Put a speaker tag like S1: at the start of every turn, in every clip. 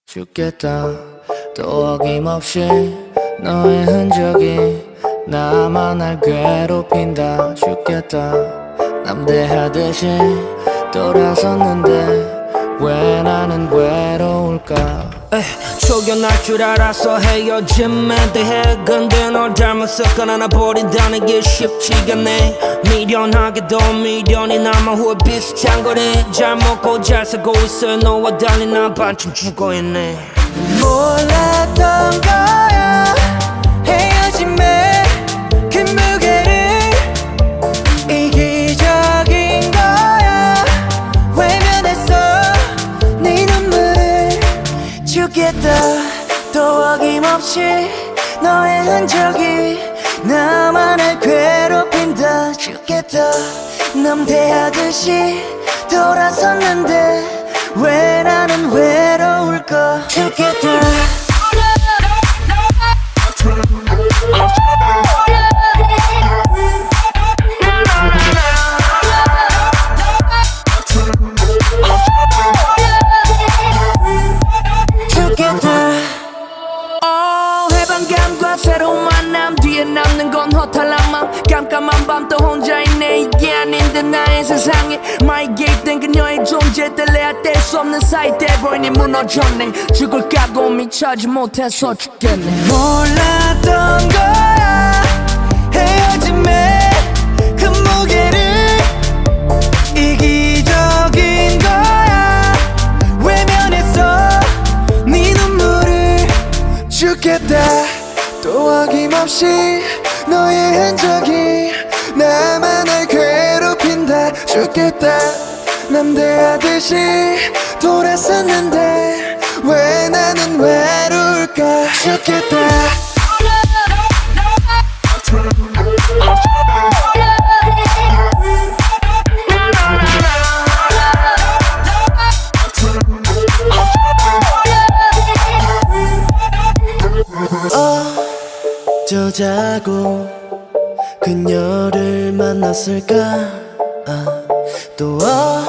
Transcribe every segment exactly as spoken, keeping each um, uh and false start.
S1: 죽겠다 또 어김없이 너의 흔적이 나만 날 괴롭힌다. 죽겠다 남대하듯이 돌아섰는데 왜 나는 외로울까.
S2: 에이, 초견할 줄 알아서 헤어짐에 대해 근데 널 닮았을까 하나 버린다는 게 쉽지가 않네. 미련하게도 미련이 남아 후회 비슷한 거네. 잘 먹고 잘 살고 있어 너와 달리 난 반쯤 죽어있네.
S3: 몰랐던 거야 헤어짐에 그 무게를 이기적인 거야 외면했어 네 눈물을. 죽겠다 또 어김없이 너의 흔적이 나만을 괴롭힌다. 죽겠다 남대하듯이 돌아섰는데 왜 나는 외로울까. 죽겠다
S2: 새로운 만남 뒤에 남는 건 허탈함만. 깜깜한 밤 또 혼자 있네. 이게 아닌데 나의 세상에 마이 개입된 그녀의 존재 뗄래야 뗄 수 없는 사이 돼버리니 무너졌네. 죽을 각오 미쳐지 못해서 죽겠네.
S3: 몰랐던 거야 헤어짐에 그 무게를 이기적인 거야 외면했어 네 눈물을. 죽겠다 또 어김없이 너의 흔적이 나만을 괴롭힌다. 죽겠다 남대하듯이 돌아섰는데 왜 나는 외로울까. 죽겠다 어쩌자고 그녀를 만났을까. 아, 또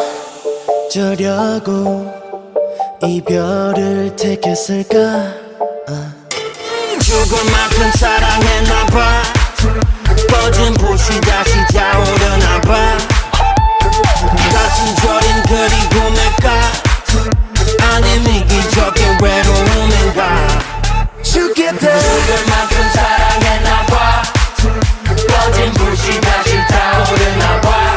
S3: 어쩌려고 이별을 택했을까. 아.
S2: 죽을 만큼 사랑했나봐. 꺼진 불씨 다시 타오르나봐. 가슴 저린 그리움일까 아님 이기적인 외로움인가.
S3: 죽겠다
S2: 죽을 만큼 사랑했나봐. 꺼진 불씨 다시 타오르나봐.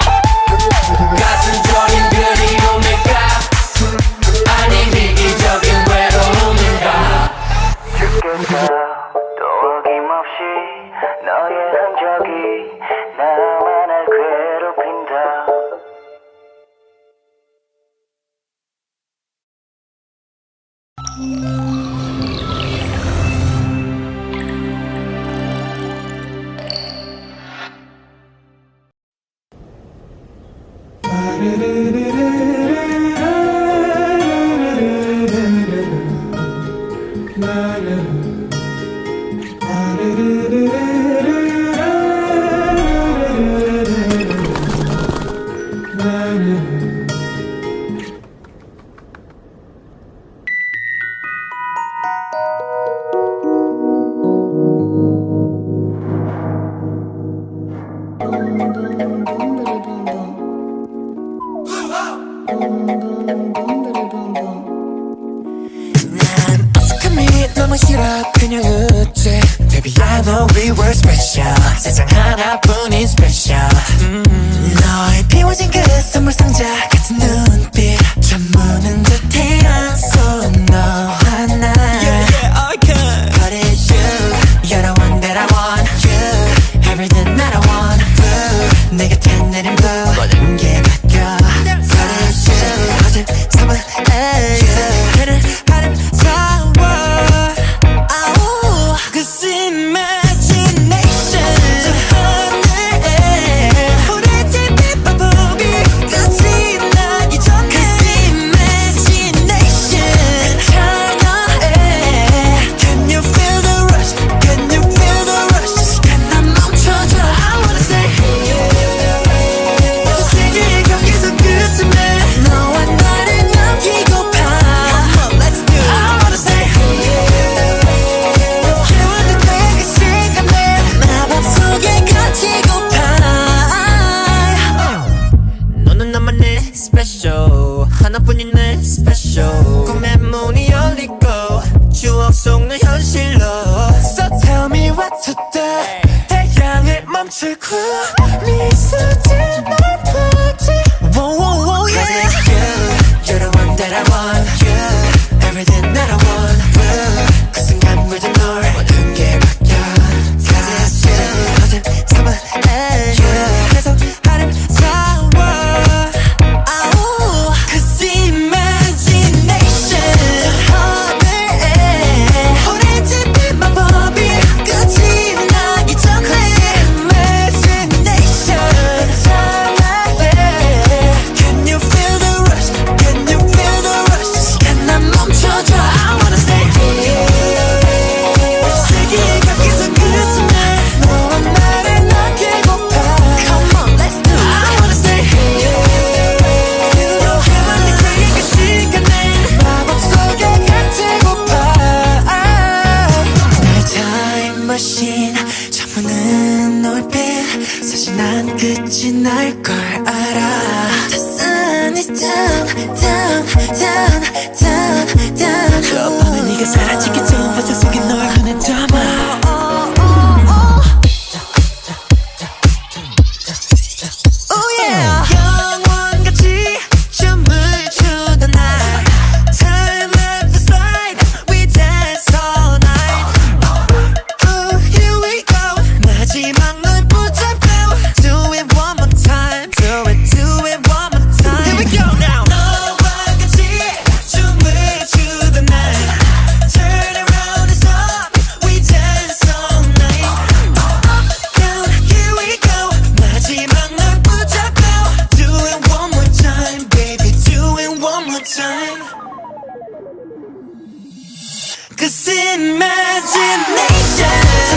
S2: 가슴 저린 그리움일까 아님 이기적인 외로움인가.
S3: 죽겠다 또 어김없이 너의 흔적이 나만을 괴롭힌다.
S4: boom boom boom boom boom boom. 끝이 날 걸 알아. The sun is down, down, down, down, down. 저 밤에 네가 사라지기 전 화상 속에 널 눈에 담아. Cause imagination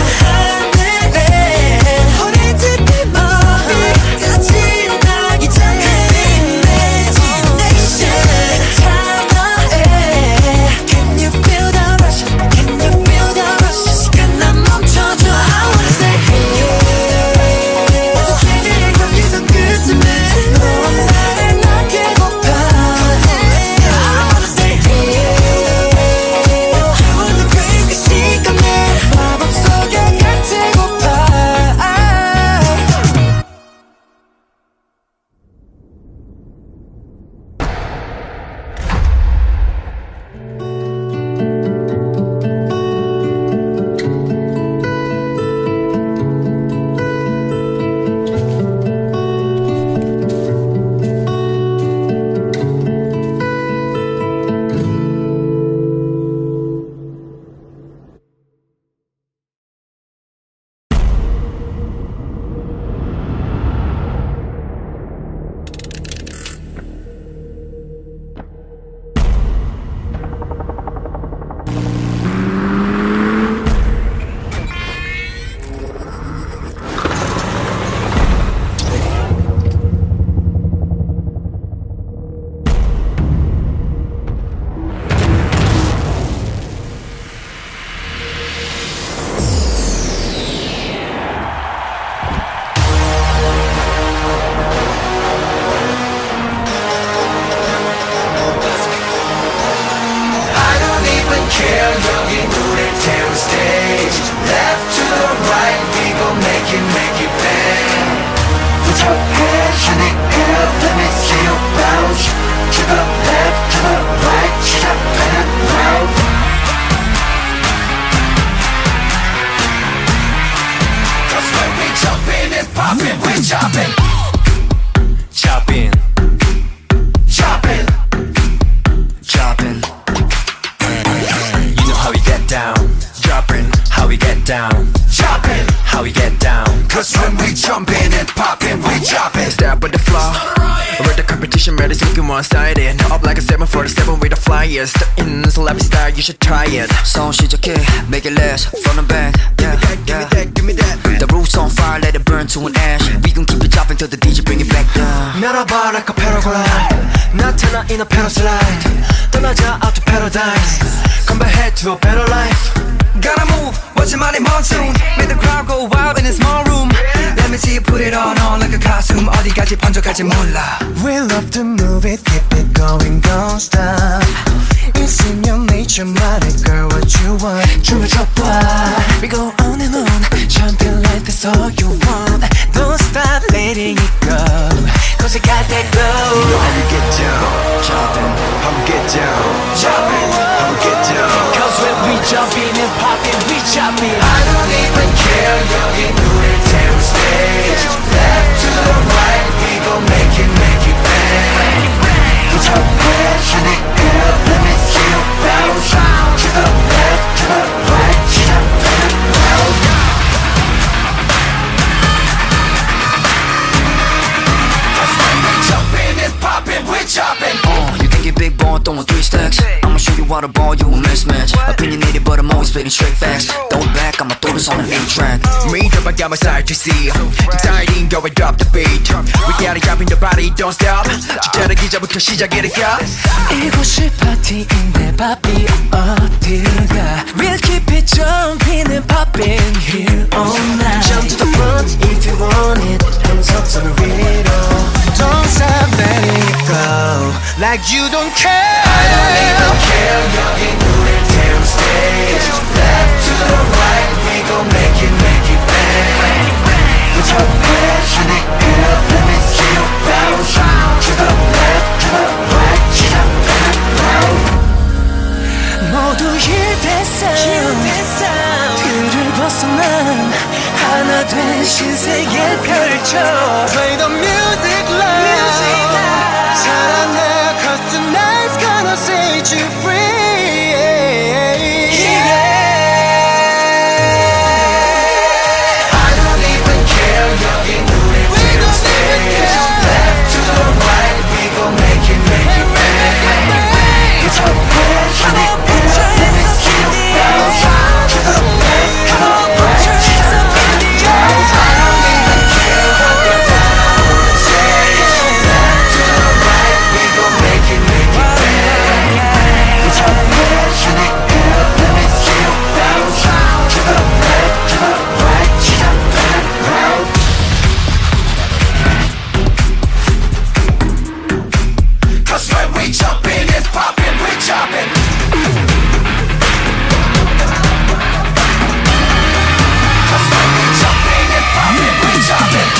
S4: 하늘에 오래된 내 머리까지 나기 전에 Imagination 찬화해 Can you feel the rush? Can you feel the rush? 시간 난 멈춰줘 I wanna stay here 세계의 거기서 끝쯤에 너와 나를 낳게 고파 I wanna stay here Chopping, chopping, chopping, chopping. You know how we get down. Dropping, how we get down. Chopping, how we get down. Cause when we jumping and popping, we chopping. Step with the flow. With the competition, ready to looking one-sided. Up like a seven forty-seven with the flyers. In this celebrity style, you should try it.
S1: Song 시작해, make it last, front and back. Yeah, yeah.
S4: Give me that.
S1: The roof's on fire, let it burn to an ash. We gon' keep it dropping till the D J bring it back down.
S4: 날아봐 like a paraglide. 나타나 in a paraslide. 떠나자 out to paradise. Come back to a better life. Gotta move, watch your money monsoon. Make the crowd go wild in a small room. Let me see you put it on on like a costume. 어디까지 번져갈지 몰라. We love to move it, keep it going, don't stop. It's in your nature, 말해 girl what you want. 춤을 춰봐. We go on and on, jumping like that's all you want. Don't stop letting it go, cause you got that glow. You know how we get down, chopping. How we get down, chopping. How we get down. Cause when we jumping and popping, we chopping. I don't even care, 여기 눈을 태운 stage. Left to the right, we gon' make it, make it bang. Put your hands in the air, let me see you bounce. To the left, to the right, jump and round. Cause when we jumping and popping, we chopping.
S1: Uh, you can get big ball, throwing three stacks. I'ma show you how to ball, you a mismatch. Opinionated, but I'm always spitting straight facts. Throw it back, I'ma throw the focus on the new track.
S5: Me drop, I got my side to see. Exciting, go and drop the beat. We gotta jump in the body, don't stop. 진짜는 기자부터 시작이니까.
S4: 이곳이 파티인데 바비 어디가? We'll keep it jumping and popping here all night.
S3: Jump to the front if you want it. Hands up on the radio.
S4: Don't stop letting it go like you don't care.
S3: I don't even care. 여기 눈을 태운 stage. Left to the right, we gon' make it, make it bang. Put your hands in the air, let me see you bounce. To the left, to the right, 시작 round.
S4: 모두 힐됐어 틀을 벗어난 하나 된 신세계 펼쳐. Play the music loud. 사랑해, 'cause tonight's gonna set you free.
S3: I don't even care. 여기 눈을 태운 stage. Left to the right, we gon' make it, make it bang. Put your hands in the air, let me see you bounce. To the left, to the right, 시작 round. I don't even care what the down stage. Left to the right, we gon' make it, make it bang. Put your hands in the air, let me see you bounce. To the left, to the right, 시작 round. Cause when we jump in, it's poppin', we jumpin'. Cause when we jump in, it's poppin', we jumpin'.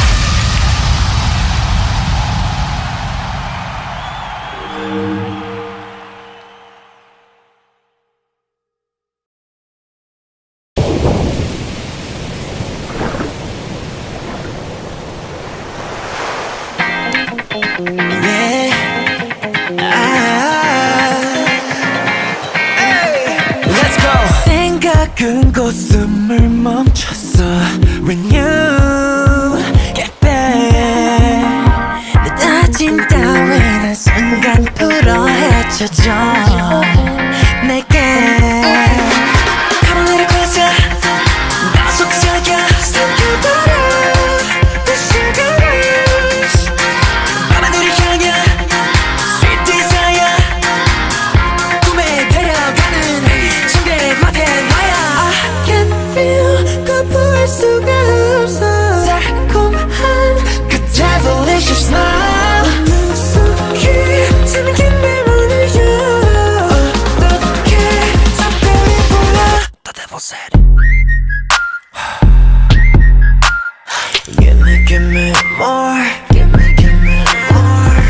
S4: Yeah. Ah. Hey. Let's go. 생각은 곧 숨을 멈췄어 when you get back. 내 다짐 따윈 순간 풀어 헤쳐져 내게. Come on, little closer. 나 속삭여 삼켜버려 the sugar rush. 밤하늘을 향해 sweet desire. 꿈에 데려가는 침대 맡에 나야. I can feel 거부할 수가 없어 달콤한 그 devilish smile. 능숙히 지나긴 내 문을 열어. 어떻게 작별이 불러. The devil said Give me, give me more. Give me, give me more.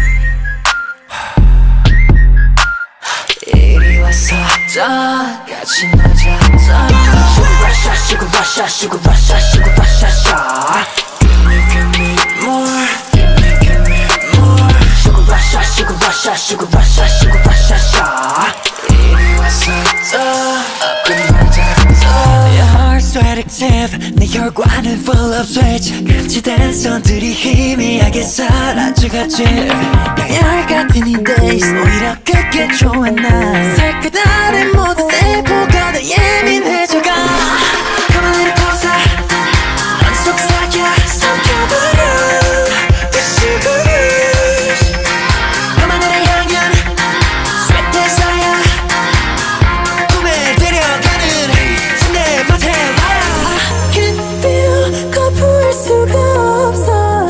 S4: 이리 와서 더 같이 놀자. Sugar rush, sugar rush, sugar rush, sugar rush, rush. Give me, give me more. Give me, give me more. Sugar rush, sugar rush, sugar rush, sugar rush, rush. 이리 와서 더 끝나자. Your heart's so addictive. 내 혈관은 full of switch. 감지된 손들이 희미하게 사라져가지. 양열 같은 이 days 오히려 그게 좋아 난. 살그다른 모든 세포가 더 예민해져가. Come a little closer. 넌 속삭여 삼켜버려 the sugar rush. 밤하늘을 향한 sweet desire. 꿈에 데려가는 침대 맡에 나야. I can feel 거부할 수가 없어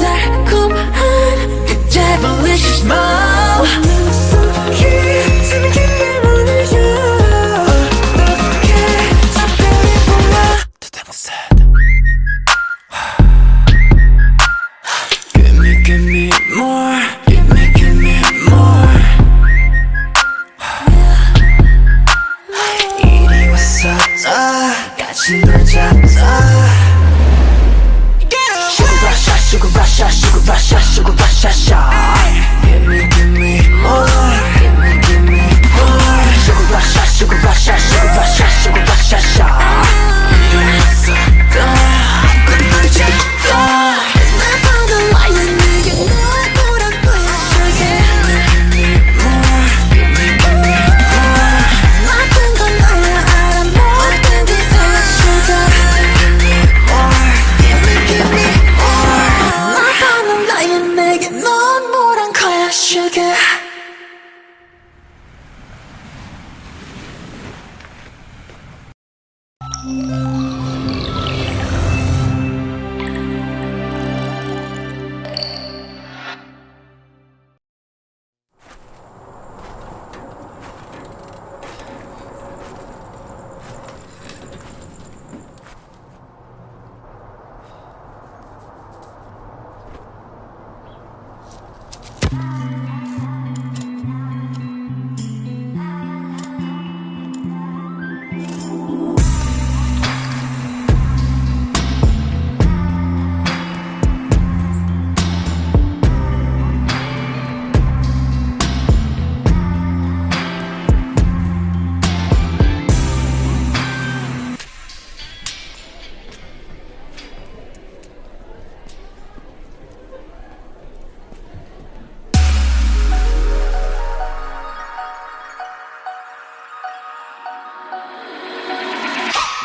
S4: 달콤한 그 devilish smile. 능숙히 지나긴 내 문을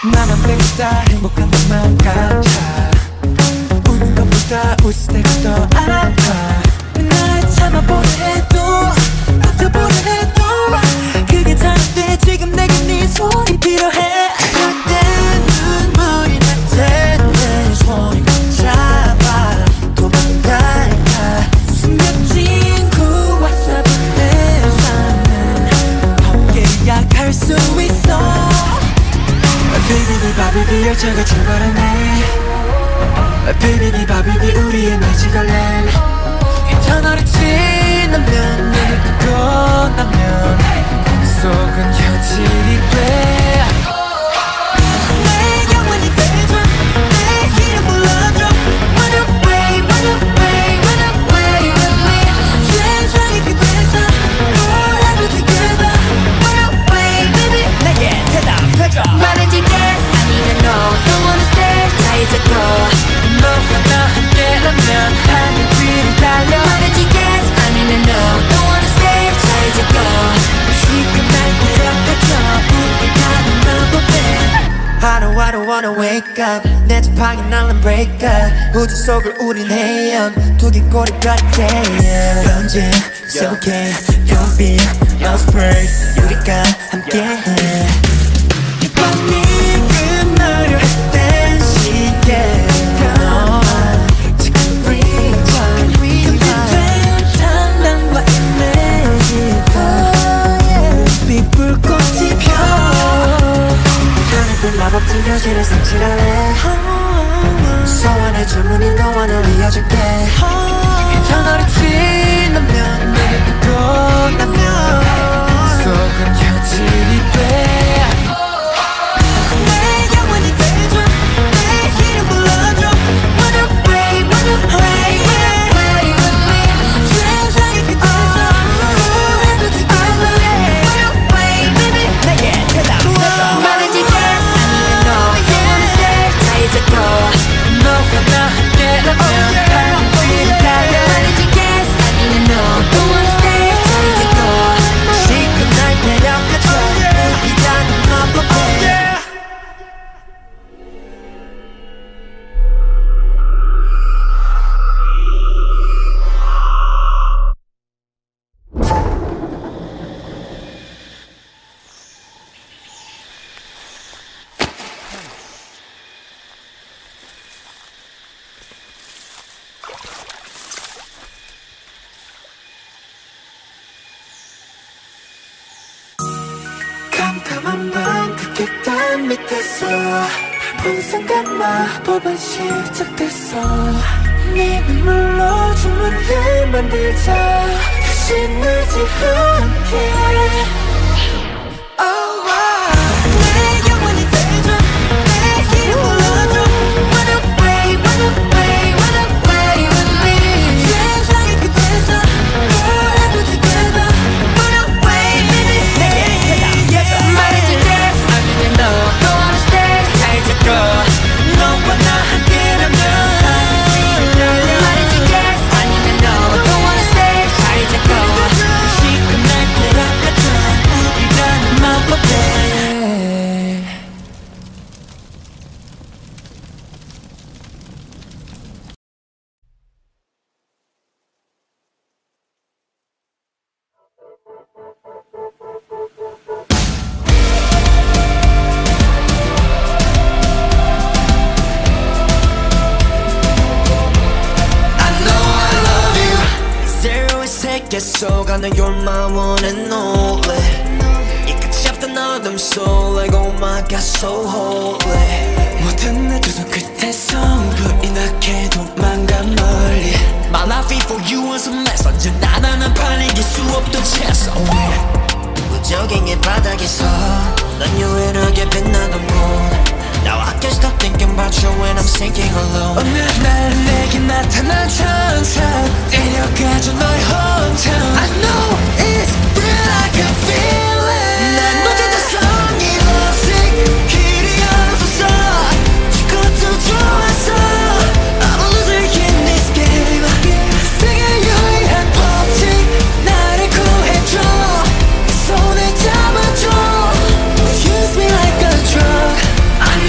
S4: 나만 백스타 행복한 것만 같아 우는 것보다 웃을 때가 더 아파 날 참아보려 해도 버텨보려 해도 그게 다 안 돼 지금 내게 네 손이 필요해 그땐 눈물이 날 텐데 손이 잡아 도망갈까 숨겨진 그 왓썹은 내 삶은 함께야 갈 수 있어 비비비 바비비 열차가 출발하네 비비비 바비비 우리의 매직할래 이 터널을 지나면 눈을 뜨고 나면 속은 현실이 돼 내 영원히 돼줘 내 이름 불러줘 Run away, run away, run away with me 세상의 끝에서 forever together Run away baby 내게 대답해줘 말해줄게 아니면 no Don't wanna stay 자유자도 너와 나 함께라면 하늘 위로 달려 말해줄게 아니면 no Don't wanna stay 자유자도 지금 날 데려가줘 우리 가는 마법에 I don't, I don't wanna wake up 내 지팡이 날린 break up 우주 속을 우린 헤엄 두개골이 같아 언제 It's okay Don't be no spray 우리가 함께해 이 밤이 끝나려 했던 시계가 지금 reach 준비된 장난과 이미지가 빛불꽃이 펴 하늘빛 마법 들려지는 상실할래 소원의 주문이 너와 날 이어줄게 이 터널을 지나면 눈을 뜨고 나면 속은 현실이 돼 내 영원히 돼줘 내 이름 불러줘 Run away, run away, away with me 세상의 끝에서 forever together Run away, baby 내게 대답해줘 말해줄게 아니면 no Don't wanna stay 자유자도 너와 나 함께라면 하늘 위로 달려 말해줄게 아니면 no Don't wanna stay 자유자도 지금 날 데려가줘 우리라는 마법에 깜깜한 밤 그 계단 밑에서 본 순간 마법은 시작됐어 네 눈물로 주문을 만들자 다시 늘지 않게 Oh, wow. 내 영원히 돼줘 내 이름 불러줘 Run away, run away, run away with me 세상의 끝에서 forever together Run away, baby 내게 대답해줘 말해줄게 아니면 no Don't wanna stay 자유자도 너와 나 함께라면 말해줄게 아니면 no Don't wanna stay 자유자도 지금 날 데려가줘 우리라는 마법에 속아는 you're my one and only 이 끝이 없던 어둠 속 like oh my god so holy 모든 내 두 손 끝에서 불이 나게 도망가 멀리 My life for you was a mess 언제나 나는 팔리길 수 없던 채소 무적행의 바닥에서 넌 유일하게 빛나던 곳 Now I can't stop thinking about you when I'm sinking alone 어느 날 내게 나타난 천사 데려가줘 너의 hometown I know it's real I can feel it 난 어제도 성이 lovesick 길이 없어서 죽어도 좋았어 I'm a loser in this game 세계 유일한 법칙 나를 구해줘 손에 잡아줘 Use me like a drug I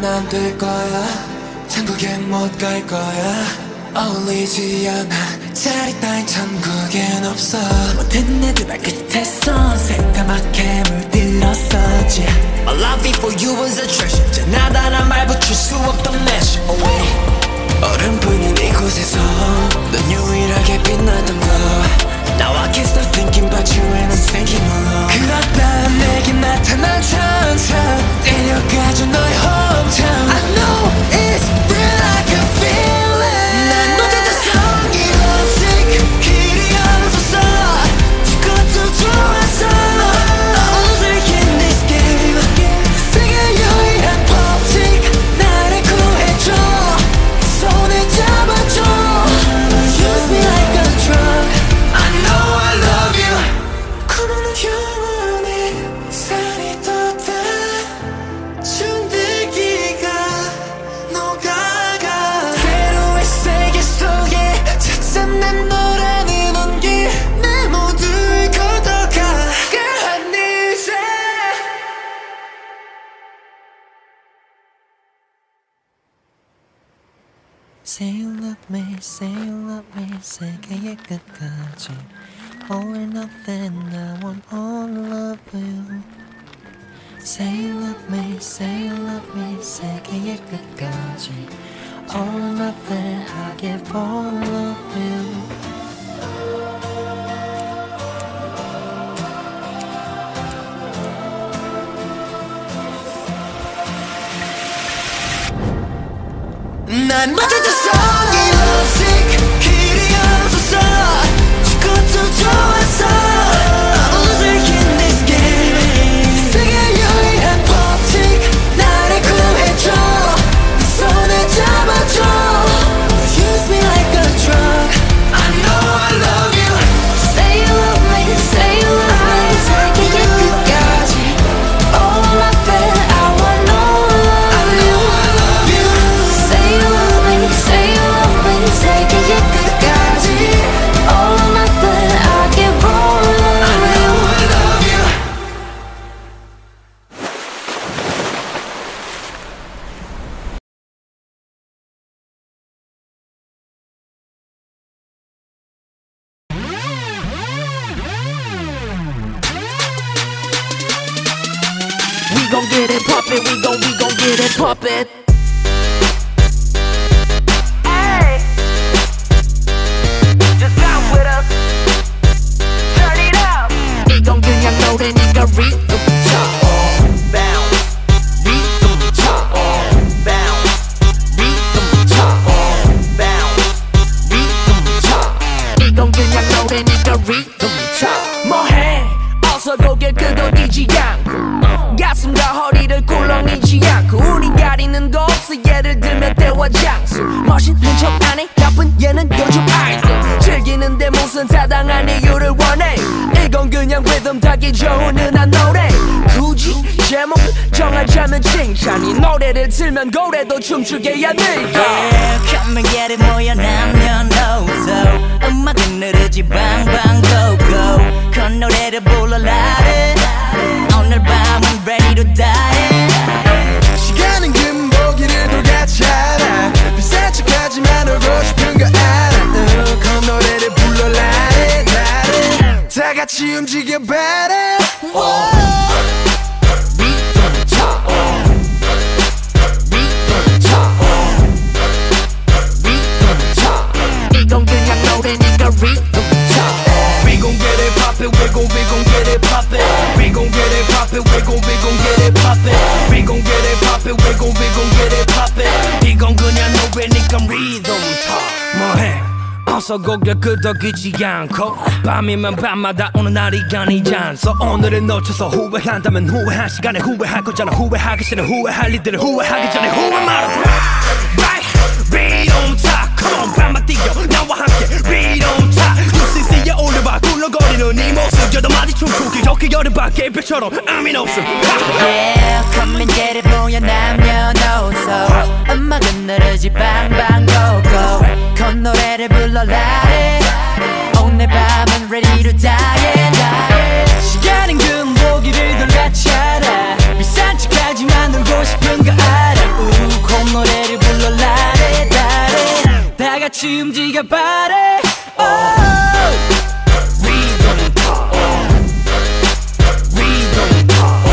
S4: 넌 안 될 거야 천국엔 못 갈 거야 어울리지 않아 자리 따윈 천국엔 없어 모든 내 두 발끝에서 새까맣게 물들었었지
S2: My love for you was a treasure 지나다란 말 붙일 수 없던 measure away
S4: 얼음뿐인 이곳에서 넌 유일하게 빛나던 거 Now I can't stop thinking about you and I'm thinking alone 그렇다 내게 나타난 천천 데려가줘 너의 hometown I know it's real I can feel it 난 너한테 성이 없이 길이 없었어 그것도 좋았어 어느새 in this game 세계 유일한 법칙 나를 구해줘 손을 잡아줘 Use me like a drug I know I love you 그러는 영원히 살이 돋아 준들기가 녹아가 새로운 세계 속에 찾은 내 너라는 온기 내 모두를 걷어가 Girl I need you
S6: Say you love me, say you love me 세계의 끝까지 All or nothing, I want all love you Say you love me, say you love me 세계의 끝까지 All or nothing, I give all of you
S4: 난 모두 다 성이 lovesick 길이 없었어 그것도 좋았어 어느새 in this game 세계 유일한 법칙 나를 구해줘 네 손을 잡아줘 Use me like a drug I know I love you
S7: Say you love me, say you love me 세계의 끝까지 All of my fear, I want all of you
S4: I love you
S7: Say you love me, say you love me 세계의 끝까지 All of my fear, I give all of you
S4: I love you
S2: We gon' get it poppin', we gon' we gon' get it poppin'.
S3: Hey, just bounce with us. Turn it up.
S2: 이건 그냥 노래니까 rhythm 쳐.
S3: Bounce,
S2: rhythm 쳐.
S3: bounce,
S2: rhythm 쳐.
S3: bounce.
S2: rhythm 쳐. 이건 그냥 노래니까 rhythm 쳐. 뭐해? 어서 고개 끄덕이지 않고 가슴과 허리를 꿀렁이지 않고 우린 가리는 거 없어 예를 들면 때와 장소 멋있는 척 안해 나쁜 얘는 요즘 아이돌 즐기는데 무슨 타당한 이유를 원해 이건 그냥 리듬 타기 좋은 은한 노래 굳이 제목을 정하자면 칭찬이 노래를 틀면 고래도 춤추게 하니까
S8: Yeah, come and get it 모여 남녀노소 음악은 느르지 방방 go go 그 노래를 불러라 오늘 밤은 ready to die
S4: 시간은 금보기를 돌같이 알아 비싼 척하지만 울고 싶은 거 알아 어, 그 노래를 불러라 나를 다 같이 움직여 봐라
S2: rhythm 쳐 rhythm 쳐 rhythm 쳐 이건 그냥 노래니까 rhythm 쳐
S5: We gon' get it poppin', we gon' we gon' get it poppin'. We gon' get it poppin', we gon' we gon' get it poppin'. We gon' get it poppin', we gon' we gon' get it poppin'. 이건 그냥 노래니까 rhythm 타. 뭐해? 어서 고개 끄덕이지 않고 밤이면 밤마다 오는 날이 아니지 않소 오늘을 놓쳐서 후회한다면 후회한 시간에 후회할 거잖아 후회하기 싫은 후회할 일들을 후회하기 전에 후회 말아줘 Right, rhythm 타. Come on 밤만 뛰어 나와 함께 rhythm 타. 유씨씨에 올려봐 굴러거리는 이 모습 여덟 마디 춤추기 좋게 여름밤 개별처럼 의미는 없음
S8: Yeah, come and get it 모여 남녀노소 음악은 느르지 방방 go go 그 노래를 불러라 오늘 밤은 ready to die, die. 시간은 금보기를 돌같이 알아 비싼 척하지만 놀고 싶은 거 알아
S2: 같이 움직여 body oh.
S5: Rhythm pop Rhythm pop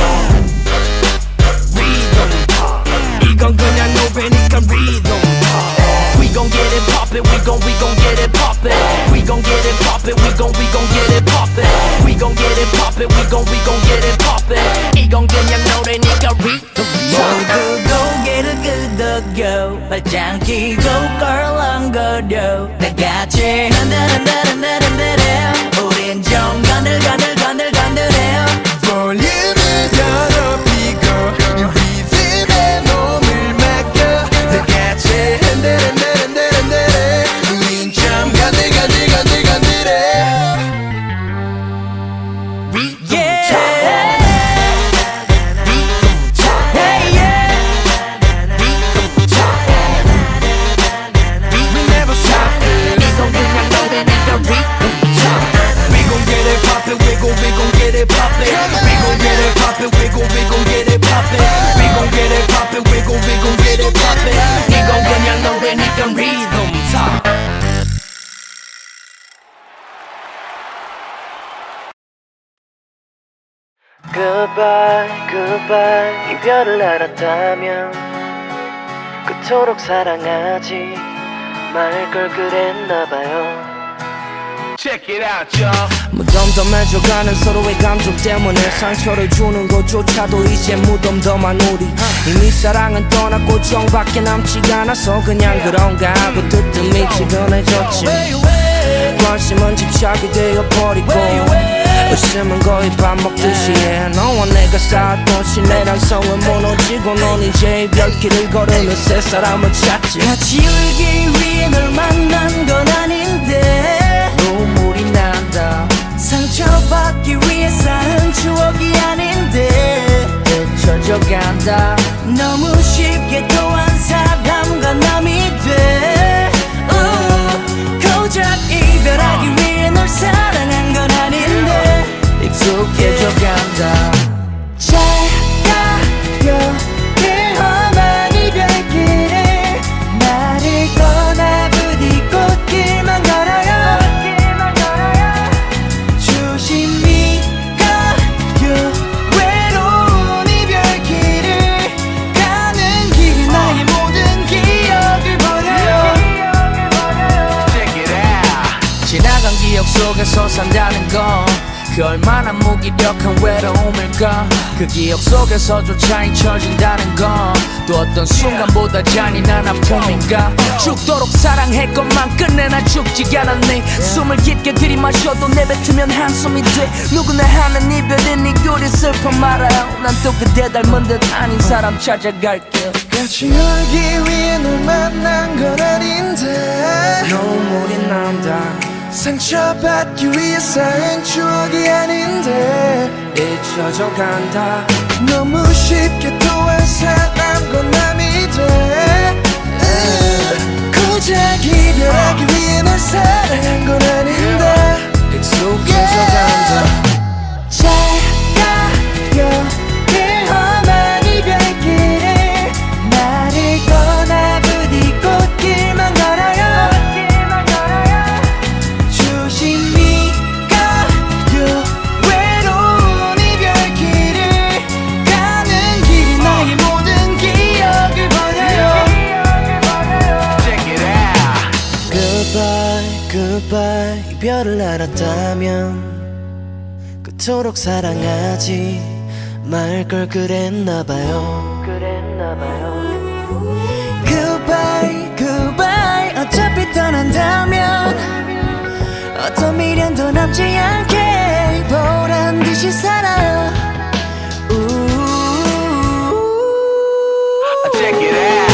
S5: Rhythm pop 이건 그냥 노래니까 rhythm pop We gon' get it poppin', we gon' we gon' get it poppin'. We gon' get it poppin', we gon' we gon' get it poppin'. We gon' get it poppin', we gon' we gon' get it poppin'. 이건 그냥 노래니까 rhythm
S8: 모두 고개를 끄덕여 발짱 끼고 껄렁거려 나같이 흔들흔들흔들흔들해 우린 좀 간들간들 간들간들해
S4: 볼륨을 더 높이고 이 리듬에 몸을 맡겨 나같이 흔들흔들흔들흔들해 우린 좀 간들간들간들간들해
S6: Goodbye, goodbye 이별을 알았다면 그토록 사랑하지 말 걸 그랬나봐요
S5: Check it out, y'all.
S2: 무덤덤해져가는 서로의 감정 때문에 상처를 주는 것조차도 이제 무덤덤한 우리 이미 사랑은 떠났고 정밖에 남지가 않아서 그냥 그런가 하고 뜨뜻미 지근해졌지 관심은 집착이 되어버리고 웃음은 거의 밥 먹듯이 해 너와 내가 쌓았던 신뢰랑 성은 무너지고 넌 이제 이별길을 걸으며 새 사람을 찾지
S8: 같이 울기 위해 널 만난 건 아닌데 눈물이 난다 상처받기 위해 쌓은 추억이 아닌데 잊혀져간다 너무 쉽게 또 한 사람과 남이 돼 uh, 고작 이별하기 위해 널 사랑한 건 아닌데 익숙해져간다 잘 가요 그 험한 이별길을 나를 떠나 부디 꽃길만 걸어요 조심히 가요 외로운 이별길을 가는 길 나의 모든 기억을 버려요 지나간 기억 속에서 산다는 건 그 얼마나 무기력한 외로움일까 그 기억 속에서조차 잊혀진다는 건 또 어떤 순간보다 잔인한 아픔인가 죽도록 사랑했건만 끝내 나 죽지 않았네 숨을 깊게 들이마셔도 내뱉으면 한숨이 돼 누구나 하는 이별은 이 꼴이 슬퍼 말아요 난 또 그대 닮은 듯 아닌 사람 찾아갈게요
S4: 같이 울기 위해 널 만난 건 아닌데
S2: 눈물이 난다
S4: 상처받기 위해 쌓은 추억이 아닌데
S2: 잊혀져간다
S4: 너무 쉽게 또 한 사람과 남이 돼 으, 고작 이별하기 위해 널 사랑한 건 아닌데
S2: 익숙해져간다
S8: 잘 가요 그 험한 이별길을 나를 떠나 부디 꽃길만 걸어요 조심히 가요 외로운 이별길을 가는 길 나의 모든 기억을 버려요
S6: Goodbye, goodbye 이별을 알았다면 그토록 사랑하지 말 걸 그랬나봐요 그랬나봐요
S8: Goodbye, goodbye 어차피 떠난다면 어떤 미련도 남지 않게 보란 듯이 살아요
S5: Check it out.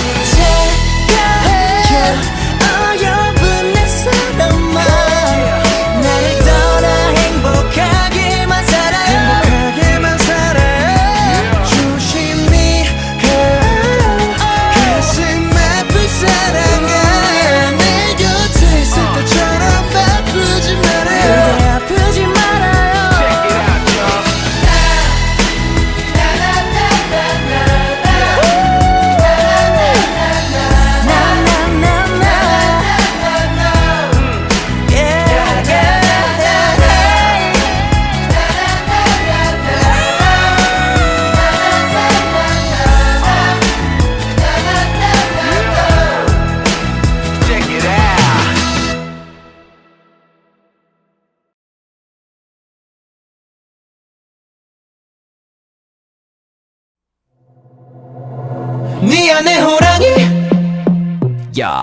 S8: 제가요 어여쁜 내 사람아 나를 떠나 행복하게만 살아요
S4: 행복하게만 살아 조심히 가 가슴 아픈 사랑아 내 곁에 있을 때처럼 바쁘지 말아요
S8: 그대
S4: 네 안에 호랑이
S2: 야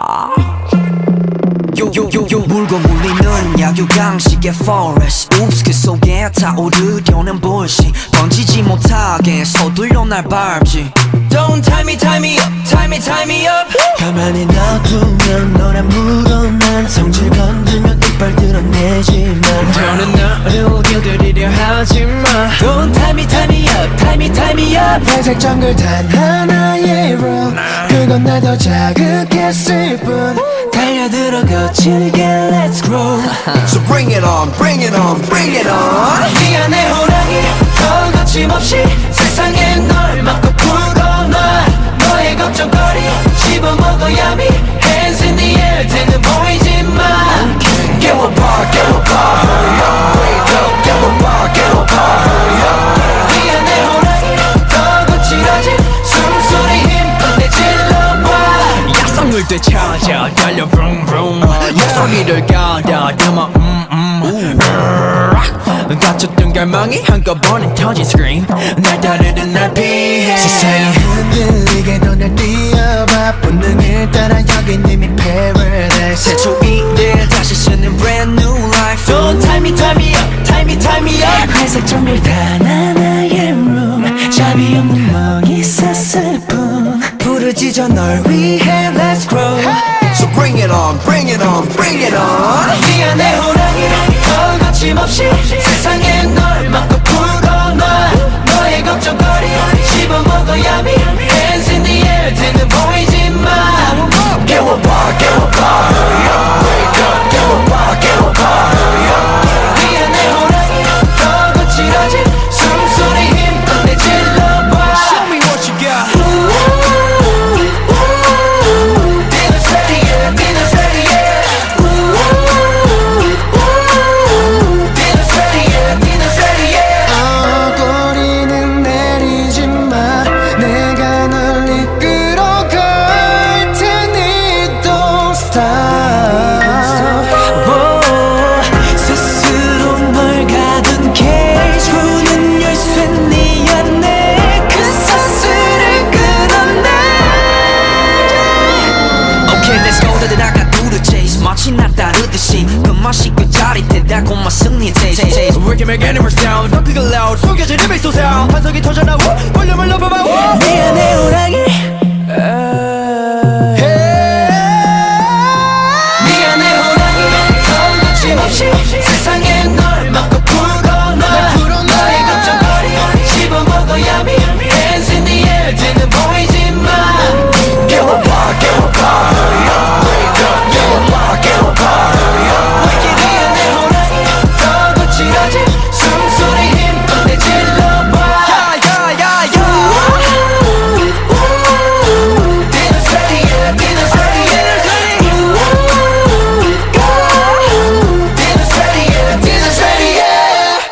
S2: 요요요요 물고 물리는 약육강식의 forest Oops 그 속에 타오르려는 bullshit 던지지 못하게 서둘러 날 밟지
S4: Don't tie me tie me up tie me tie me up
S6: 가만히 놔두면 너란 물어난 성질 건들면 이빨 드러내지만
S4: 더는 나를 길들이려 하지마
S6: Don't tie me tie me up tie me tie me up 회색 정글 단 하나의 rule 그건 날 더 자극했을 뿐 달려들어 거칠게 let's grow
S3: So bring it on, bring it on, bring it on
S4: 네 안에 호랑이 더 거침없이 세상에 널 막고 풀어놔 너의 걱정거리 씹어먹어야미 Hands in the air 대는 보이지만
S3: 깨워봐, 깨워봐, hurry up Wake up, 깨워봐, 깨워봐, hurry up
S4: 네 안에 호랑이 더 거칠어진 숨소리 힘껏 내질러봐
S2: 약성을 되찾아 달려 vroom vroom 목소리를 가다듬어 음음 갇혔던 갈망이 한꺼번에 터진 scream 날 따르는 날 피해
S6: 세상이 흔들리게 너날 뛰어봐 본능을 따라 여긴 이미 paradise
S2: 새 초이를 다시 쓰는 brand new life
S4: Don't tie me tie me up tie me tie me up
S6: 회색 정글 단 하나의 room 잠이 없는 멍이 샀을 뿐 불을 지져 널 위해 let's grow
S3: So bring it on, bring it on, bring it on
S4: 네 안에 호랑이 더 거침없이 세상에 널 막고 풀어놔 너의 걱정거리 씹어먹어야미 Hands in the air 대는 보이지만
S3: 깨워봐, 깨워봐, hurry up Wake up, 깨워봐, 깨워봐, hurry up
S4: 네 안에 호랑이 더 거칠어진 숨소리 힘껏 내질러봐
S2: Show me what you got
S4: Dinner's ready yeah dinner's ready yeah Dinner's ready yeah dinner's ready yeah
S6: 어, 꼬리는 내리지 마 내가 널 이끌어 갈 테니 don't stop oh, 스스로 널 가둔 cage 문은 열쇠 네 안에 그 사슬을 끊어내
S2: Okay let's go 다들 아까 둘을 chase 마치 나 따르듯이 그 맛이 그 짜릿해 달콤한 승리의 taste taste
S4: Working make animal sound 더 크게 loud 숨겨진 힘이 솟아 환상이 터져나오 볼륨을 높여봐
S6: 네 안에 호랑이
S4: 네 안에 호랑이 더 거침없이 세상에 널 막고 풀어놔 너의 걱정거리 씹어먹어야미 Hands in the air 대는 보이지만
S3: 깨워봐, 깨워봐, hurry up Wake up, 깨워봐, 깨워봐, hurry up
S4: 네 안에 호랑이 더 거칠어진 숨소리 힘껏 내질러봐 Dinner's ready yeah dinner's ready yeah Dinner's ready yeah dinner's ready yeah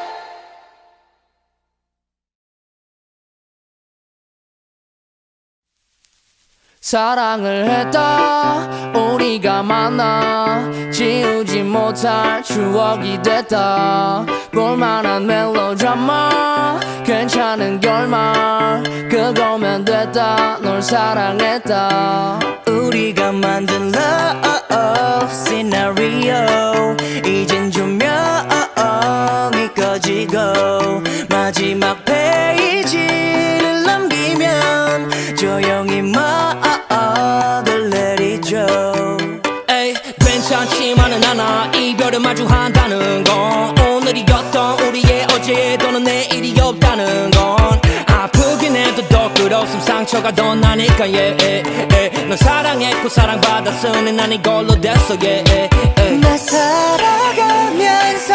S5: 사랑을 했다 우리가 만나 지우지 못할 추억이 됐다 볼만한 멜로드라마 괜찮은 결말 그거면 됐다 널 사랑했다
S6: 우리가 만든 love scenario 이젠 조명이 꺼지고 마지막 페이지를 넘기면 조용히 막을 내리죠
S2: 에이 괜찮지만은 않아 이별을 마주한다는 건 오늘이었던 우리의 어제 또는 내일이 없다는 건 아프긴 해도 더 끝없음 상처가 더 나니까 yeah, yeah, yeah. 널 사랑했고 사랑받았으니 난 이걸로 됐어 yeah, yeah, yeah.
S6: 나 살아가면서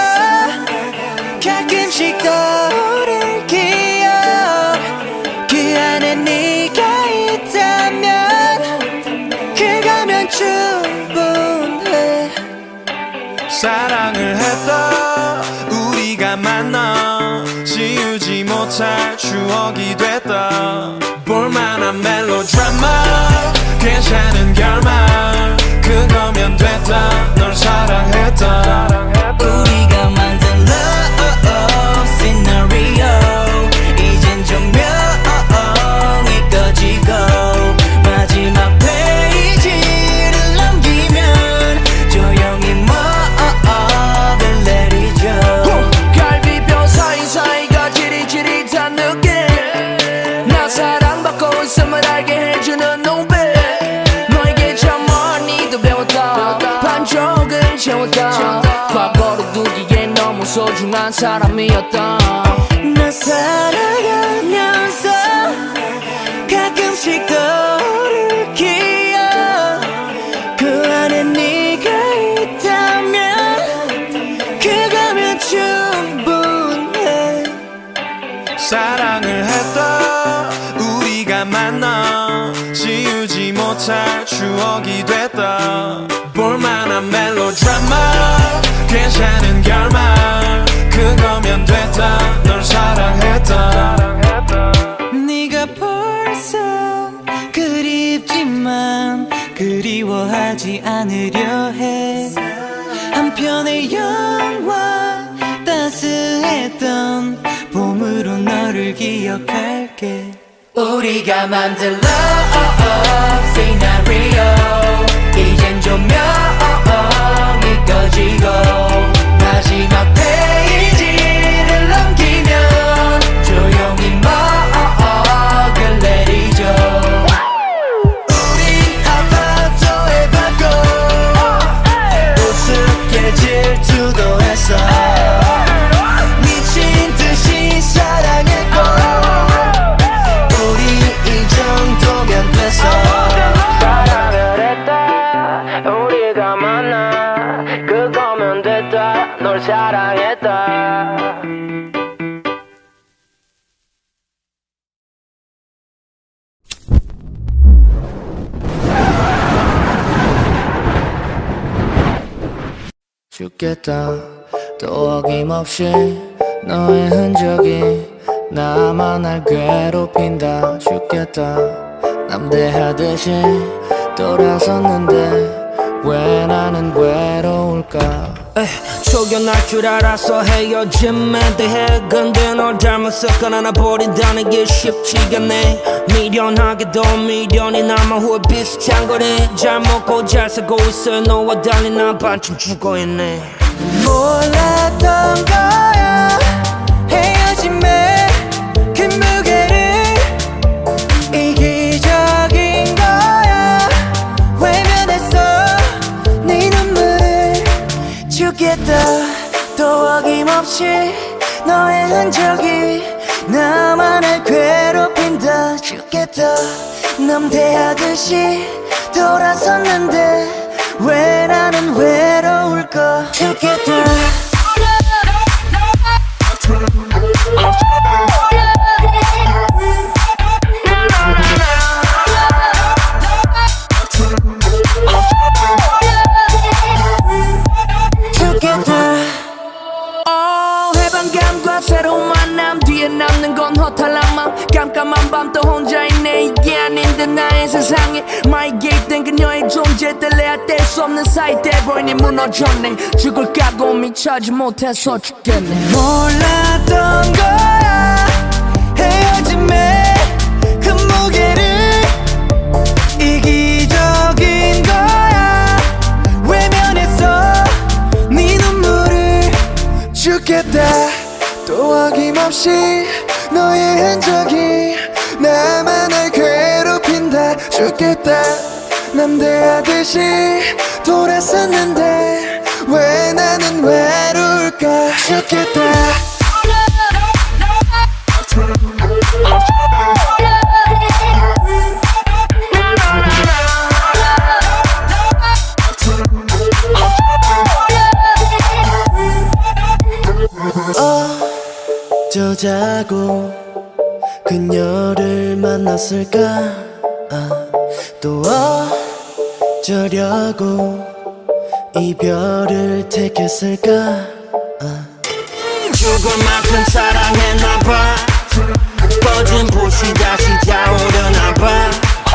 S6: 가끔씩 떠오를 기억 그 안에 네가 있다면 그거면 충분해
S4: 사랑을 했다 우리가 만나 지우지 못할 추억이 됐다 볼만한 멜로드라마 괜찮은 결말 그거면 됐다 널 사랑했다
S6: 우리가 만든 love scenario 이젠 조명이 꺼지고
S2: 소중한 사람이었던
S6: 널 사랑하면서 가끔씩 떠오를 기억 그 안에 네가 있다면 그거면 충분해.
S4: 사랑을 했다 우리가 만나 지우지 못할 추억이 됐다. 볼만한 멜로드라마 괜찮은 결말 그거면 됐다. 널 사랑했다.
S6: 네가 벌써 그립지만 그리워하지 않으려 해. 한편의 영화 따스했던 봄으로 너를 기억할게.
S8: 우리가 만든 love scenario 이젠 조명이 꺼지고 마지막 페이지를 넘기면 조용히 먹을 내리죠.
S6: 우리 아파트의 balcony 우습게 질투도 했어. 미친 듯이 사랑했고 우리 이 정도면 됐어.
S2: 사랑을 했다 우리가 만나 그거면 됐다. 널 사랑했다. 죽겠다 또 어김없이 너의 흔적이 나만 날 괴롭힌다. 죽겠다 남대하듯이 돌아섰는데 왜 나는 외로울까. 에이, 초견할 줄 알아서 헤어짐에 대해 근데 널 잘못 섞어나 나 버린다는 게 쉽지가 않네. 미련하게도 미련이 남아 후회 비슷한 거네. 잘 먹고 잘 살고 있어 너와 달리 난 반쯤 죽어있네.
S6: 몰랐던 거야 헤어짐에 그 무게를 이기적인 거야. 외면했어 네 눈물을. 죽겠다 또 어김없이 너의 흔적이 나만을 괴롭힌다. 죽겠다 남대하듯이 돌아섰는데 왜 나는 외로울까. 죽겠다
S2: 해방감과 새로운 만남 뒤에 남는 건 허탈함만. 깜깜한 밤 또 혼자 있네. 이게 아닌데 나의 세상에 My 개입된 그녀의 존재 뗄래야 뗄 수 없는 사이 돼버리니 무너졌네. 죽을 각오 미쳐지 못해서 죽겠네.
S6: 몰랐던 거야 헤어짐에 그 무게를 이기적인 거야. 외면했어 네 눈물을. 죽겠다 또 어김없이 너의 흔적이 나만을 괴롭힌다. 죽겠다 남대하듯이 돌아섰는데 왜 나는 외로울까. 죽겠다 어쩌자고 그녀를 만났을까. 아, 또 어쩌려고 이별을 택했을까. 아.
S2: 죽을 만큼 사랑했나봐. 꺼진 불씨 다시 타오르나봐.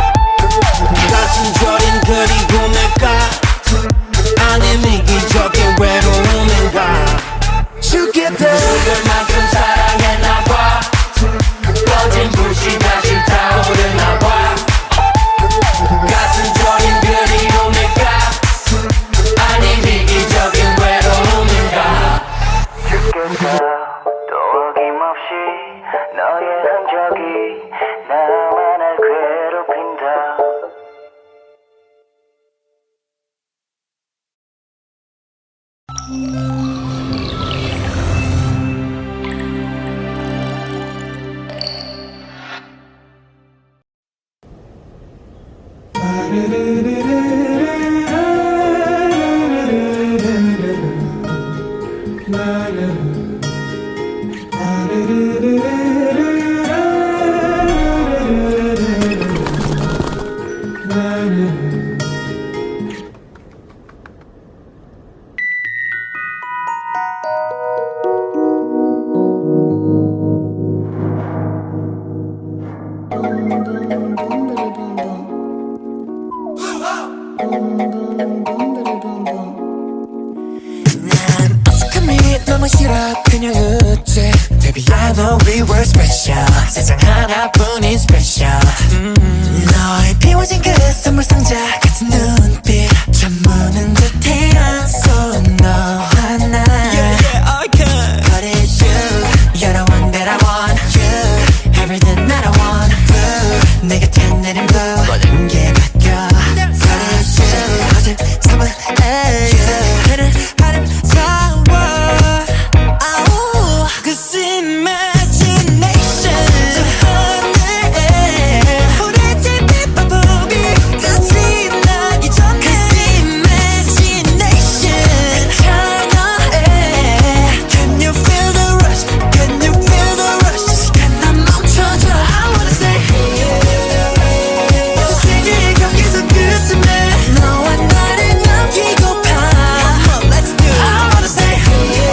S2: 가슴 저린 그리움일까 아님 이기적인 외로움인가.
S6: 죽겠다
S2: 죽을 만큼 사랑했나봐. 꺼진 불씨 다시 타오르나봐. 가슴 저린 그리움일까 아님 이기적인 외로움인가. 죽겠다 또 어김없이 너의 흔적이 나만을 괴롭
S6: 너무 싫어 그냥 웃지 Baby I know we were special 세상 하나뿐인 special 음. 너의 비워진 그 선물 상자 같은 눈빛 잠무는 듯한 So no 하나 Yeah yeah I can But it's you You're the one that I want You Everything that I want Blue 내 곁에 내린 blue 모든 게 바뀌어 But it's you 어제 삼은 에이 그는 아름다워 Cause imagination 저 하늘에 우리 빛 바보비 끝이 나기 전에 Cause imagination 그 차가에 Can you feel the rush? Can you feel the rush? 시간 난 멈춰줘 I wanna stay here 저 세계의 경계선 끝쯤에 너와 나를 남기고파 Come on let's do it I wanna stay here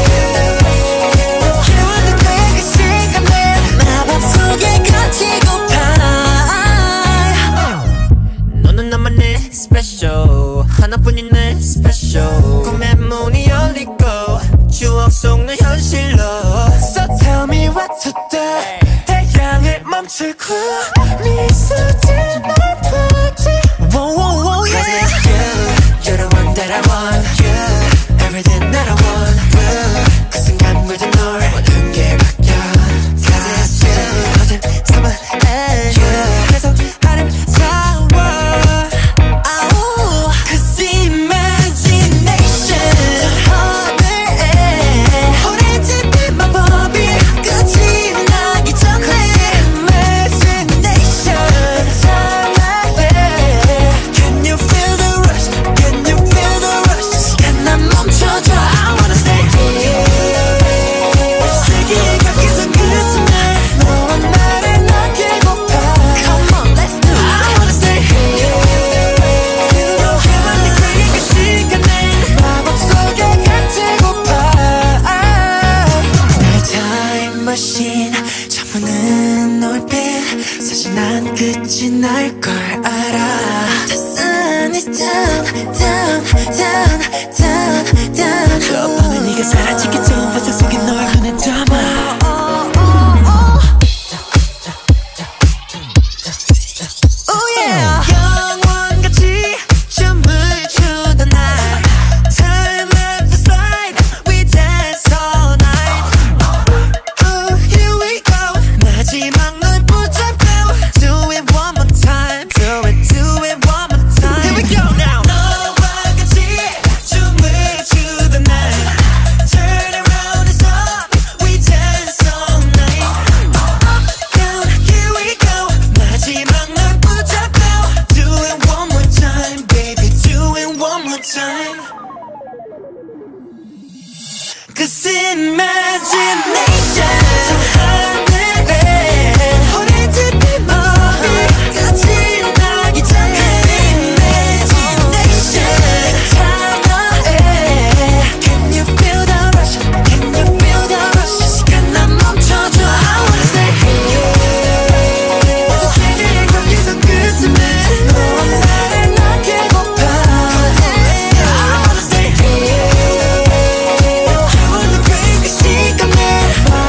S6: 너는 나만의 special 하나뿐인 내 special 꿈의 문이 열리고 추억 속 내 현실로 So tell me what to do 태양을 멈추고 미소 지을 날 보지 Whoa whoa whoa yeah Cause it's you You're the one that I want You Everything that I want Blue 그 순간 모든 널 모든 게 바뀌어 Cause it's you 어제 삼은 에이 계속 아름다워 아우 Cause imagination 저 하늘에 오렌지 빛만 법이 끝이 나기 전에 Cause imagination 차라리 Can you feel the rush? Can you feel the rush? 시간 난 멈춰줘 I wanna stay here 세계의 경계선 끝쯤에 너와 나를 남기고파 Come on let's do it I wanna stay here 너만 느끼는 그 시간에 마법 속에 갇히고파 나의 타임머신 저무는 놀빛 사실 난 끝이 날 걸 알아 The sun is down down down down down 저 밤에 네가 사라지기 전 화상 속에 널 눈에 담아 Oh yeah 영원같이 춤을 추던 날 Time left the slide We dance all night Oh here we go 마지막 널 붙잡고 Do it one more time Do it do it one more time Here we go now 너와 같이 춤을 추던 날 Turn around and stop We dance all night Down here we go 마지막 널 붙잡고 Do it one more time baby Do it one more time Cause imagination 저 하늘에 오렌지 빛만 끝이 나기 전에 Imagination 그 차가에 Can you feel the rush? Can you feel the rush? 시간 난 멈춰줘 I wanna stay here 저 세계의 경계선 끝쯤에 너와 나를 남기고파 I wanna stay here You wanna bring 그 시간에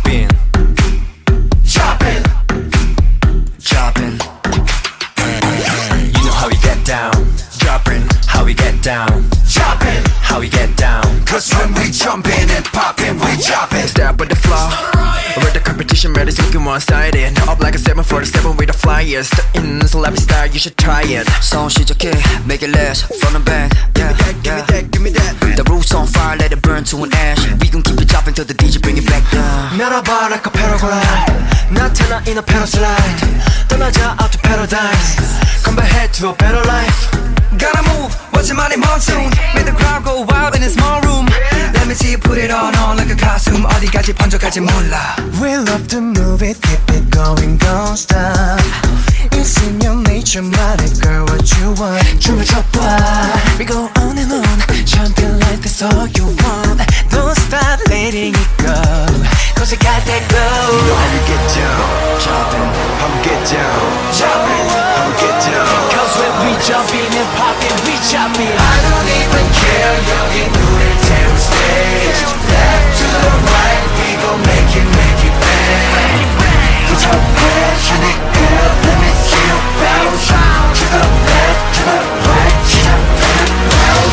S4: chopping, chopping,
S1: Chopping,
S4: you know how we get down,
S1: dropping,
S4: how we get down,
S3: chopping.
S4: how we get down.
S3: Cause when we jumping and popping, we chopping.
S1: step on the floor. With the competition, ready, looking one-sided. Up like a seven forty-seven with the flyers. The in, so let me start, you should try it. Song 시작해, make it last, from the back. Yeah, give me that, give me that. The roof's on fire, let it burn to an ash. We gon' keep it dropping till the D J bring it back down.
S4: 날아봐 like a paraglide, 나타나 in a paraslide. 떠나자 out to paradise, come back head to a better life.
S5: Gotta move, watch your money monsoon. Make the crowd go wild in a small room. Let me see you put it on, on like a costume. 어디까지 번져갈지 몰라.
S6: We love to move it, keep it going, don't stop. It's in your nature, mighty girl, what you want. 춤을 춰봐. We go on and on, jumping like that's all you want. Don't stop letting it go, cause you got that
S3: You know
S6: glow.
S3: how we get down,
S1: Chopping,
S3: how we get down, chopping, how we get down.
S6: Cause when we jumping and popping, we chopping.
S3: I don't even care, 여기 눈을 태운 stage. Left to the right, we gon' make it, make it bang. Put your hands in the air, let me see you bounce. To the left, to the right, jump and round.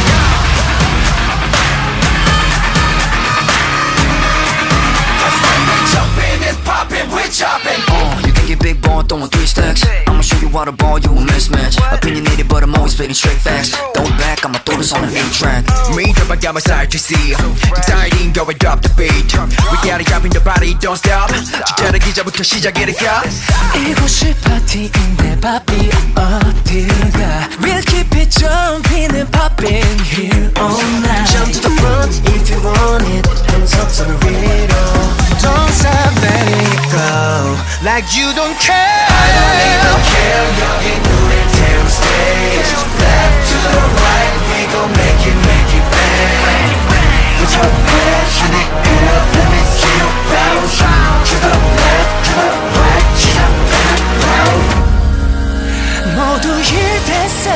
S3: Cause when we jumping and popping, we chopping.
S1: uh, you think you're big ball, throwing three stacks. I'ma show you how to ball, you a mismatch. Opinionated, but I'm always spitting straight facts. Don't back, I'ma throw this on an eight track.
S3: Me drop, I got my side to see. Exciting, go and drop the beat. We gotta drop in the body, don't stop. 진짜는 기자부터 시작이니까.
S6: 이곳이 파티인데 바비 어디가. We'll keep it jumping and popping here all night. Jump to the front if you want it. Hands up to the radio. Don't stop letting it go, like you don't care.
S3: I don't even care, 여기 눈을 태운 stage. Left to the right, we gon' make it, make it bang. Put your hands in the air, let me see you bounce. To the left, to the right, jump and round.
S6: 모두 힐대상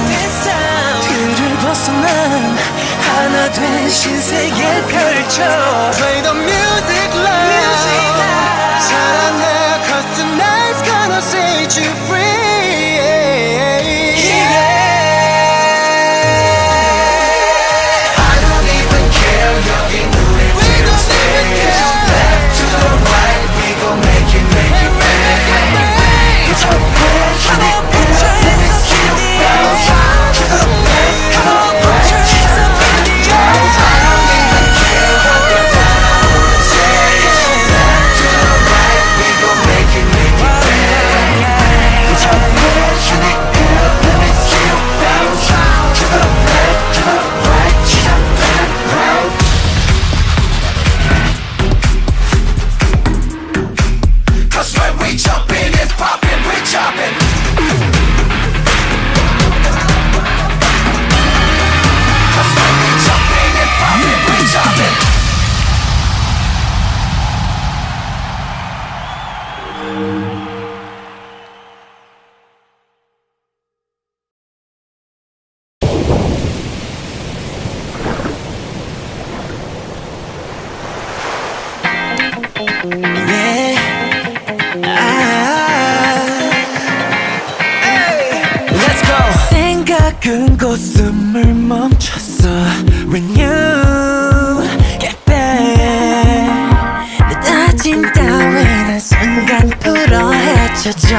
S6: 틀을 벗어난 하나 된 신세계 펼쳐. Play the music loud, 사랑해 cause tonight's gonna set you free.
S3: I don't even care, 여기 눈을 태운 stage. Left to the right, we gon' make it, make it bang. Put your hands in the air, let me see you bounce. To the left, to the right, jump and round. I don't even care what the time on stage. Left to the right, we gon' make it, make it bang. Put your hands in the air, let me see you bounce. To the left, to the right, jump and round. Cause when we jumpin' and poppin', we choppin'. Cause when we jumpin' and poppin', we choppin'.
S6: Let's go. 생각은 곧숨을 멈췄어 when you get back. 내 다짐 따위는 순간 풀어 헤쳐져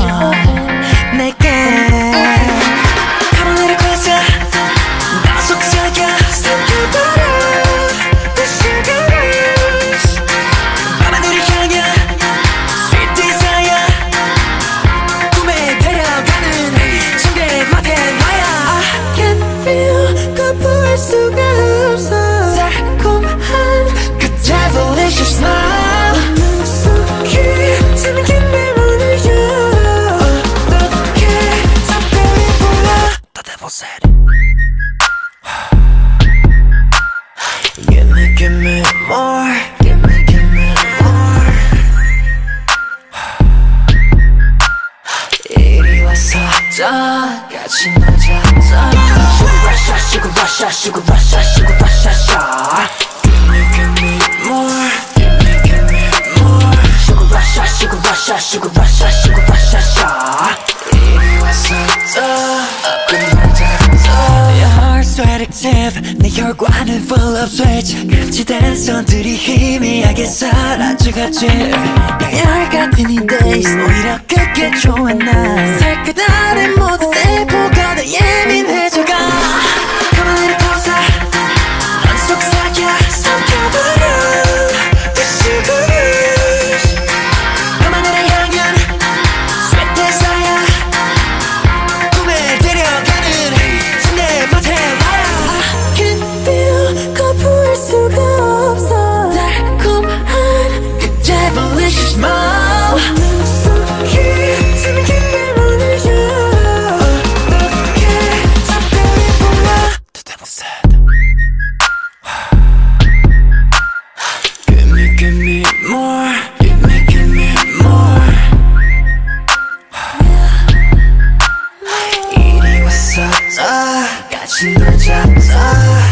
S6: 내게. 가로내릴 거야 나 속삭여 삼켜버려 내 시간을. 밤하늘을 향해 sweet desire. 꿈에 데려가는 침대 맡에 나야. I can feel 거부할 수가 없어 달콤한 그 devilish smile. 눈 속에 잠긴 내 문을 열어. full of switch 금지된 손들이 희미하게 사라져가지 양열 같은 이 days 오히려 그게 좋아 난 살그다른 모든 세포가 더 예민해져가 Come a little closer 넌 속삭여 삼켜버려 The sugar rush 밤하늘의 향연 sweat desire 꿈에 데려가는 침대 맡에 와라 I can feel 거부할 수가 없어 달콤한 그 devilish smile 속에 숨긴 내 문을 열어 어떻게 작별이 보여 The devil said Give me, give me more Give me, give me more 이리 왔었다 같이 놀자다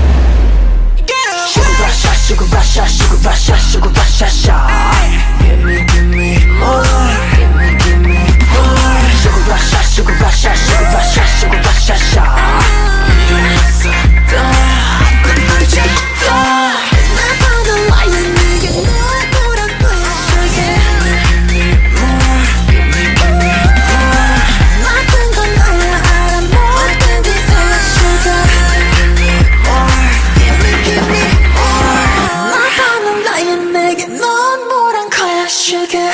S6: Sugar rush, sugar rush, sugar rush, sugar rush, rush. Give me, give me more Give me, give me more Sugar rush, sugar rush, sugar rush, sugar rush, rush. 이리 왔었다 건너자다 날 보는 와이는 내게 널 보란 거야 Sugar Give me more Give me, give me more 모든 건 너야 알아 모든 기세야 Sugar Give me more Give me, give me more 날 보는 와이는 내게 넌 뭐란 거야 Sugar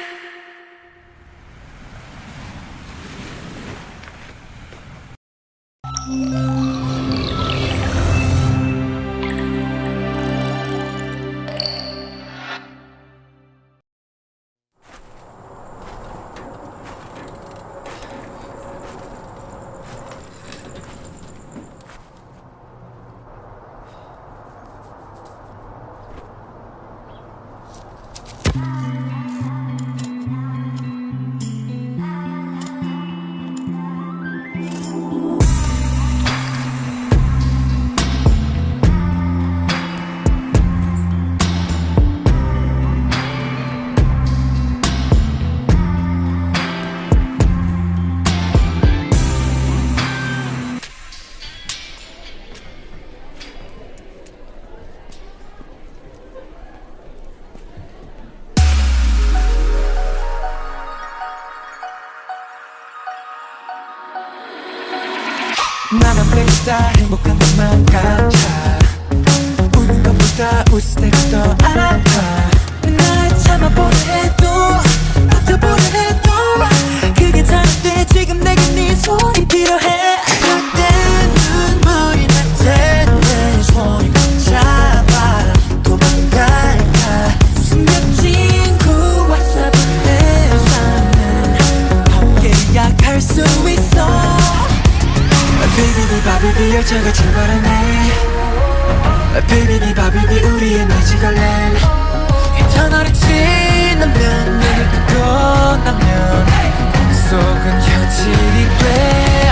S6: 나만 뺐다 행복한 것만 같아 우는 것보다 웃을 때가 더 아파 날 참아보려 해도 버텨보려 해도 그게 다 안 돼 지금 내게 네 손이 필요해 그때 눈물이 날 텐데 손이 붙잡아 도망갈까 숨겨진 구와 사둔 내 삶은 함께야 갈 수 있어 비비비 바비비 열차가 출발하네 비비비 바비비 우리의 매직을랜 터널이 지나면 눈을 뜨고 나면 속은 현실이 돼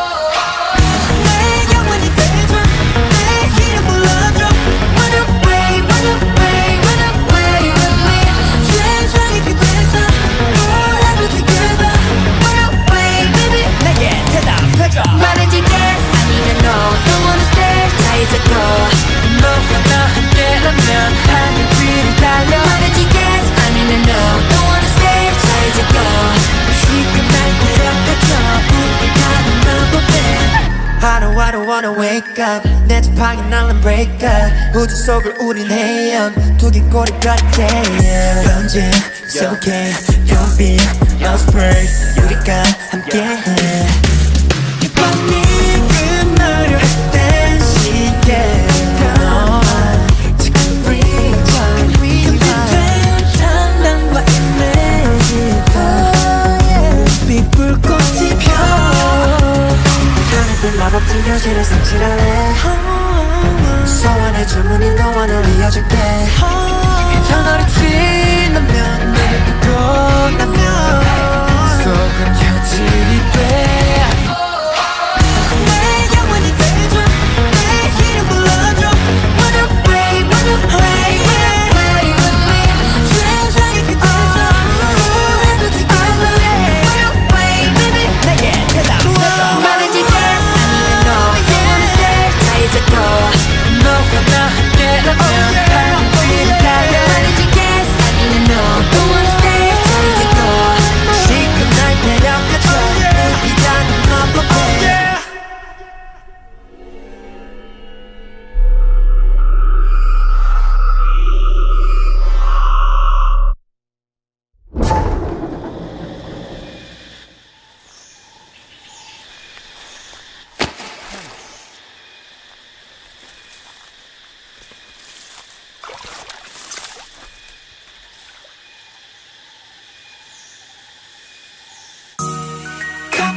S6: 내 영원히 되줘 내 이름 불러줘 Run away, run away, run away with me 세상이 그대서 Forever together Run away baby 내게 대답해줘 말해줄게 아니면 no Don't wanna stay 자유자고 너와 나 함께라면 하늘 위로 달려 말해줄게 아니면 no Don't wanna stay 자유자고 지금 날 데려가줘 우리 가는 마법에 I don't, I don't wanna wake up 내 지팡이 날린 break up 우주 속을 우린 헤엄 두개골이 같아 언제 It's okay Don't be afraid 우리가 함께해 이번 일 끝나려 했던 시계 지금 rewind 준비된 장난과 이미지가 빛불꽃이 펴 하늘빛 마법진 현실을 상실할래 소원의 주문이 너와 날 이어줄게 터널이 지나면 눈을 뜨고 나면 속은 현실이 돼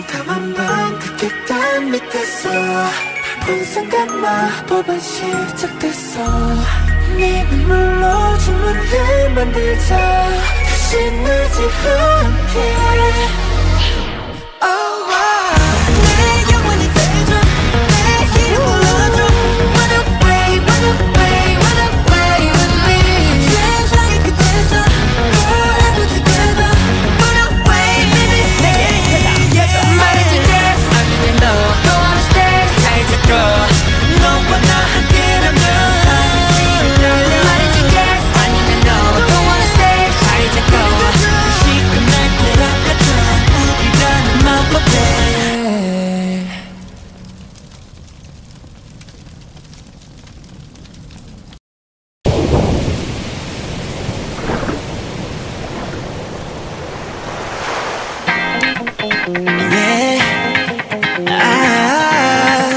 S6: 캄캄한 밤 그 객단 밑에서 본 순간 마법은 시작됐어 네 눈물로 주문을 만들자 다시 늘지 않게 oh, wow. 내 영원히 되줘 내 이름 불러줘 Run away, run away, run away with me 세상의 끝에서 forever together Run away, baby 내게 말해줄게 아니면 너 Don't wanna stay 잘 잡고 너와 나 함께라면 말해줄게 아니면 너 Don't wanna stay 잘 잡고 시간날 돌아가자 우리라는 마법에 Yeah. Ah.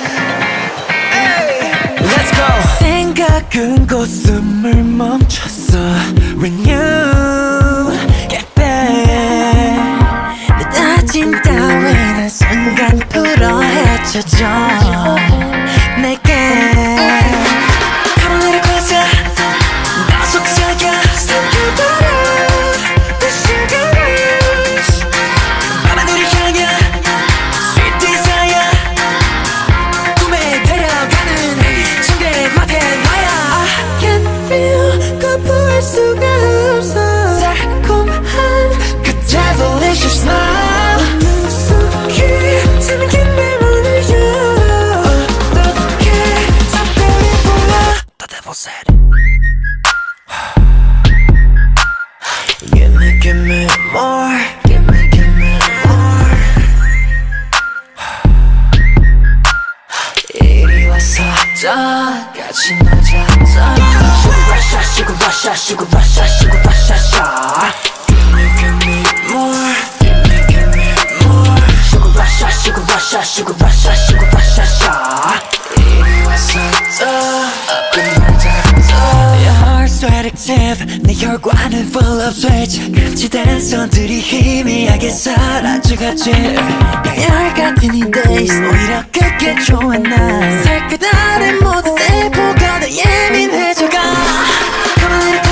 S6: Hey. Let's go. 생각은 곧 숨을 멈췄어 When you get back 내 다짐 따윈 순간 풀어 헤쳐져 내게 Come a little closer 나 속삭여 삼켜봐라 The sugar rush 밤하늘을 향해 Sweet desire 꿈에 데려가는 침대 맡에 너야 I can feel 거부할 수가 없어 달콤한 그 devilish smile 능숙히 재밌게 내 문을 열어 어떻게 잠들이 불러 The devil said Give me, give me more Give me, give me more 이리 와서 더 같이 놀자 Sugar rush, sugar rush, sugar rush, sugar rush, sugar Give me, give me more Give me, give me more Sugar rush, sugar rush, sugar rush, sugar rush, sugar 이리 와서 더 끝나자 Your heart's so addictive 내 혈관은 full of switch 감지된 손들이 희미하게 사라져가지 양열 같은 이 days 오히려 그게 좋아 난 살펴다른 모든 세포가 더 예민해져가 Come a little